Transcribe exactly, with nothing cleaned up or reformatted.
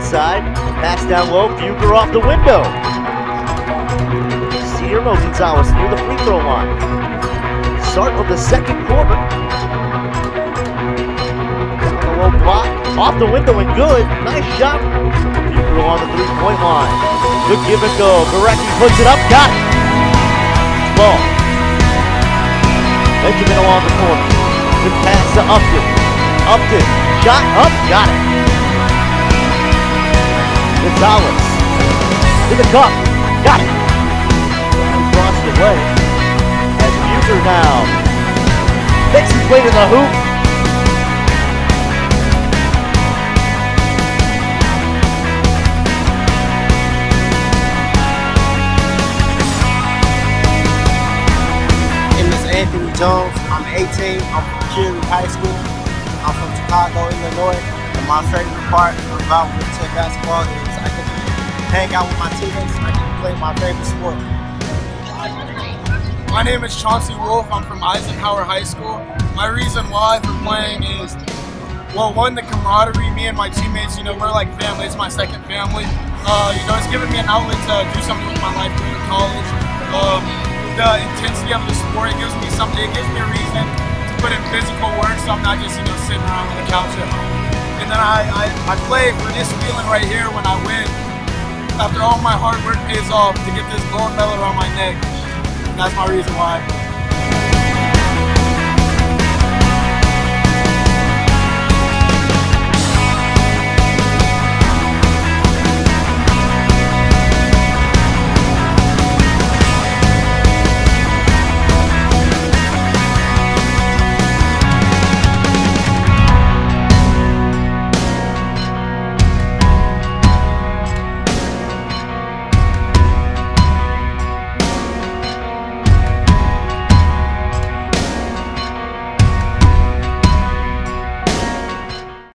side. Pass down low, Fuger off the window. Guillermo Gonzalez near the free throw line. Start of the second quarter. Down the low block, off the window and good. Nice shot. Fuger on the three-point line. Good give and go. Gorecki puts it up, got it. Ball. Benjamin along the corner. Good pass to Upton. Upton, shot up, got it. Gonzalez to the cup, got it. Crossed away. As Fuger now makes his way to the hoop. My name is Anthony Jones. I'm eighteen. I'm from Kearney High School. I'm from Chicago, Illinois. And my favorite part about wheelchair basketball is I can hang out with my teammates. I can play my favorite sport. My name is Chauncey Wolf. I'm from Eisenhower High School. My reason why for playing is, well, one, the camaraderie. Me and my teammates, you know, we're like family. It's my second family. Uh, you know, it's given me an outlet to do something with my life going to college. Um, the intensity of the sport, it gives me something. It gives me a reason to put in physical work, so I'm not just, you know, sitting around on the couch at home. And then I, I, I play for this feeling right here when I win. After all my hard work pays off, to get this gold medal around my neck. That's my reason why.